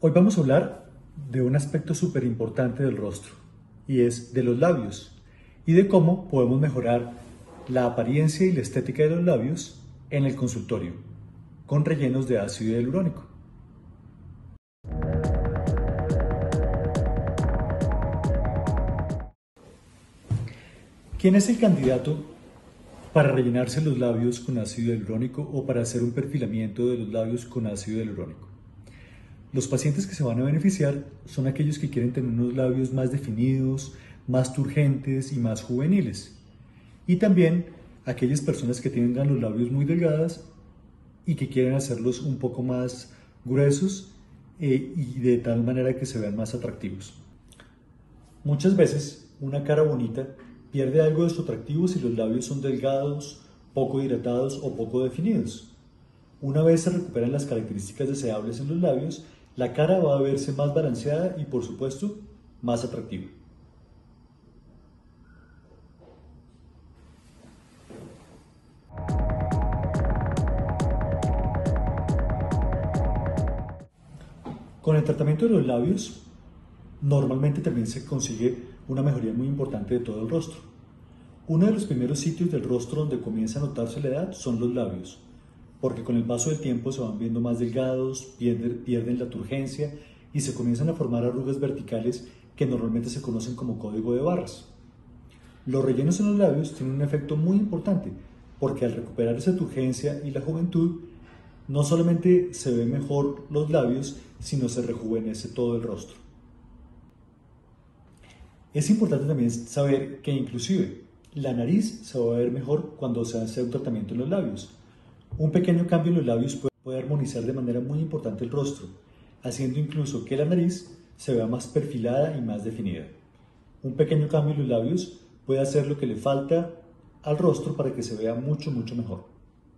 Hoy vamos a hablar de un aspecto súper importante del rostro y es de los labios y de cómo podemos mejorar la apariencia y la estética de los labios en el consultorio con rellenos de ácido hialurónico. ¿Quién es el candidato para rellenarse los labios con ácido hialurónico o para hacer un perfilamiento de los labios con ácido hialurónico? Los pacientes que se van a beneficiar son aquellos que quieren tener unos labios más definidos, más turgentes y más juveniles. Y también aquellas personas que tengan los labios muy delgados y que quieren hacerlos un poco más gruesos y de tal manera que se vean más atractivos. Muchas veces una cara bonita pierde algo de su atractivo si los labios son delgados, poco hidratados o poco definidos. Una vez se recuperan las características deseables en los labios, la cara va a verse más balanceada y, por supuesto, más atractiva. Con el tratamiento de los labios, normalmente también se consigue una mejoría muy importante de todo el rostro. Uno de los primeros sitios del rostro donde comienza a notarse la edad son los labios, porque con el paso del tiempo se van viendo más delgados, pierden la turgencia y se comienzan a formar arrugas verticales que normalmente se conocen como código de barras. Los rellenos en los labios tienen un efecto muy importante, porque al recuperar esa turgencia y la juventud, no solamente se ven mejor los labios, sino se rejuvenece todo el rostro. Es importante también saber que inclusive la nariz se va a ver mejor cuando se hace un tratamiento en los labios. Un pequeño cambio en los labios puede armonizar de manera muy importante el rostro, haciendo incluso que la nariz se vea más perfilada y más definida. Un pequeño cambio en los labios puede hacer lo que le falta al rostro para que se vea mucho mejor.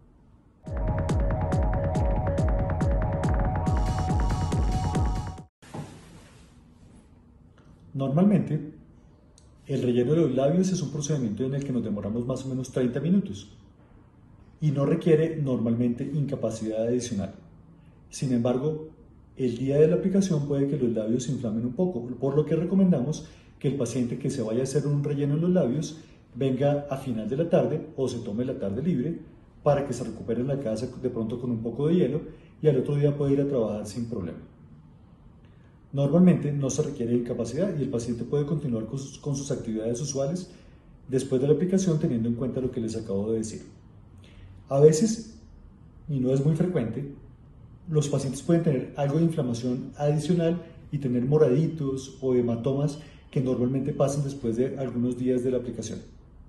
Normalmente, el relleno de los labios es un procedimiento en el que nos demoramos más o menos 30 minutos y no requiere normalmente incapacidad adicional. Sin embargo, el día de la aplicación puede que los labios se inflamen un poco, por lo que recomendamos que el paciente que se vaya a hacer un relleno en los labios venga a final de la tarde o se tome la tarde libre para que se recupere en la casa de pronto con un poco de hielo y al otro día puede ir a trabajar sin problema. Normalmente no se requiere incapacidad y el paciente puede continuar con sus actividades usuales después de la aplicación teniendo en cuenta lo que les acabo de decir. A veces, y no es muy frecuente, los pacientes pueden tener algo de inflamación adicional y tener moraditos o hematomas que normalmente pasan después de algunos días de la aplicación.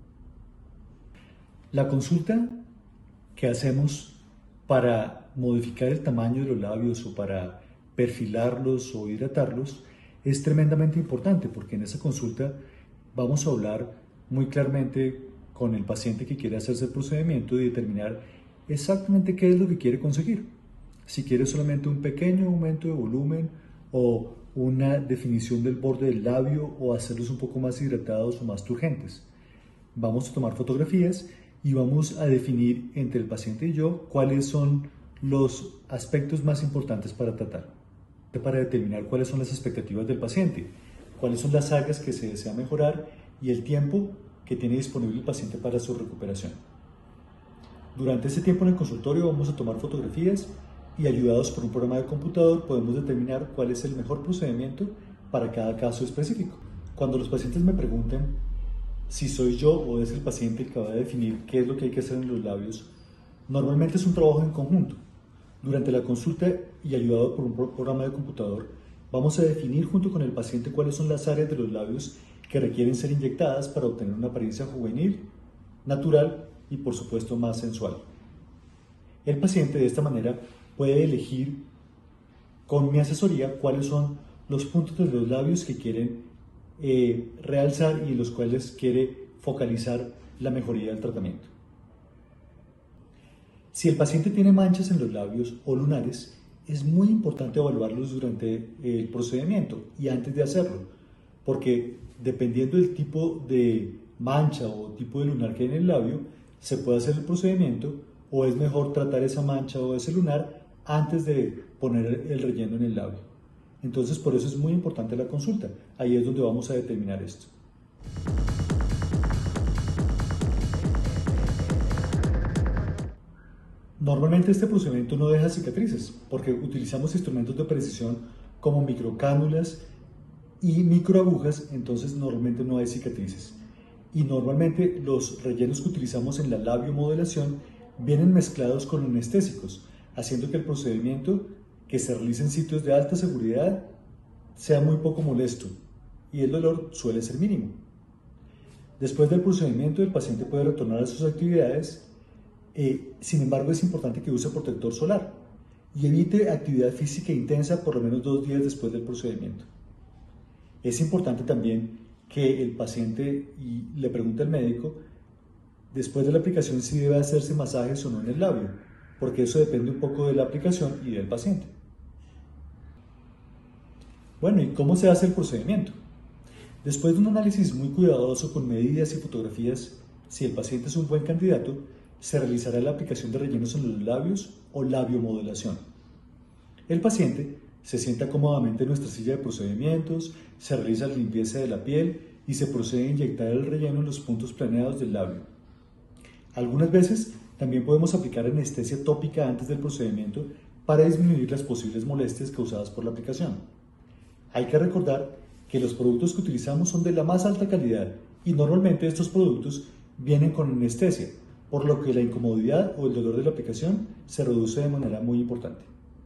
La consulta que hacemos para modificar el tamaño de los labios o para perfilarlos o hidratarlos es tremendamente importante porque en esa consulta vamos a hablar muy claramente con el paciente que quiere hacerse el procedimiento y determinar exactamente qué es lo que quiere conseguir. Si quiere solamente un pequeño aumento de volumen o una definición del borde del labio o hacerlos un poco más hidratados o más turgentes. Vamos a tomar fotografías y vamos a definir entre el paciente y yo cuáles son los aspectos más importantes para tratar, para determinar cuáles son las expectativas del paciente, cuáles son las áreas que se desea mejorar y el tiempo que tiene disponible el paciente para su recuperación. Durante ese tiempo en el consultorio vamos a tomar fotografías y ayudados por un programa de computador podemos determinar cuál es el mejor procedimiento para cada caso específico. Cuando los pacientes me pregunten si soy yo o es el paciente el que va a definir qué es lo que hay que hacer en los labios, normalmente es un trabajo en conjunto. Durante la consulta y ayudado por un programa de computador, vamos a definir junto con el paciente cuáles son las áreas de los labios que requieren ser inyectadas para obtener una apariencia juvenil, natural y por supuesto más sensual. El paciente de esta manera puede elegir con mi asesoría cuáles son los puntos de los labios que quieren realzar y en los cuales quiere focalizar la mejoría del tratamiento. Si el paciente tiene manchas en los labios o lunares, es muy importante evaluarlos durante el procedimiento y antes de hacerlo, porque dependiendo del tipo de mancha o tipo de lunar que hay en el labio, se puede hacer el procedimiento o es mejor tratar esa mancha o ese lunar antes de poner el relleno en el labio. Entonces, por eso es muy importante la consulta. Ahí es donde vamos a determinar esto. Normalmente este procedimiento no deja cicatrices porque utilizamos instrumentos de precisión como microcánulas y microagujas, entonces normalmente no hay cicatrices. Y normalmente los rellenos que utilizamos en la labiomodelación vienen mezclados con anestésicos, haciendo que el procedimiento que se realice en sitios de alta seguridad sea muy poco molesto y el dolor suele ser mínimo. Después del procedimiento el paciente puede retornar a sus actividades. Sin embargo, es importante que use protector solar y evite actividad física intensa por lo menos 2 días después del procedimiento. Es importante también que el paciente le pregunte al médico después de la aplicación si debe hacerse masajes o no en el labio, porque eso depende un poco de la aplicación y del paciente. Bueno, ¿y cómo se hace el procedimiento? Después de un análisis muy cuidadoso con medidas y fotografías, si el paciente es un buen candidato, se realizará la aplicación de rellenos en los labios o labiomodelación. El paciente se sienta cómodamente en nuestra silla de procedimientos, se realiza la limpieza de la piel y se procede a inyectar el relleno en los puntos planeados del labio. Algunas veces también podemos aplicar anestesia tópica antes del procedimiento para disminuir las posibles molestias causadas por la aplicación. Hay que recordar que los productos que utilizamos son de la más alta calidad y normalmente estos productos vienen con anestesia, por lo que la incomodidad o el dolor de la aplicación se reduce de manera muy importante.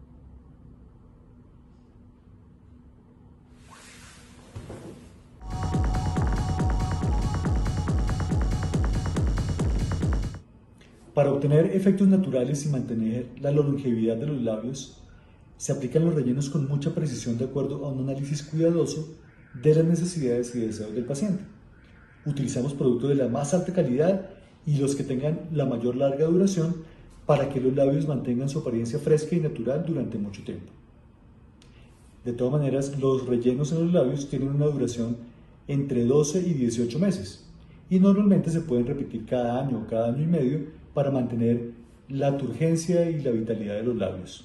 Para obtener efectos naturales y mantener la longevidad de los labios, se aplican los rellenos con mucha precisión de acuerdo a un análisis cuidadoso de las necesidades y deseos del paciente. Utilizamos productos de la más alta calidad y los que tengan la mayor larga duración para que los labios mantengan su apariencia fresca y natural durante mucho tiempo. De todas maneras, los rellenos en los labios tienen una duración entre 12 y 18 meses y normalmente se pueden repetir cada año o cada año y medio para mantener la turgencia y la vitalidad de los labios.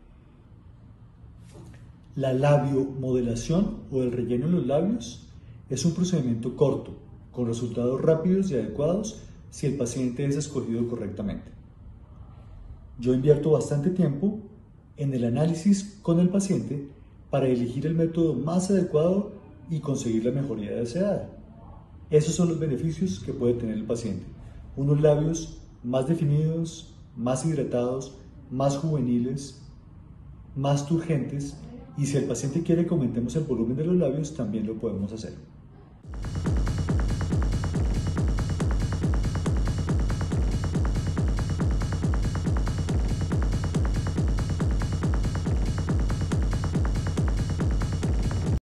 La labiomodelación o el relleno en los labios es un procedimiento corto, con resultados rápidos y adecuados si el paciente es escogido correctamente. Yo invierto bastante tiempo en el análisis con el paciente para elegir el método más adecuado y conseguir la mejoría deseada. Esos son los beneficios que puede tener el paciente. Unos labios más definidos, más hidratados, más juveniles, más turgentes, y si el paciente quiere que aumentemos el volumen de los labios, también lo podemos hacer.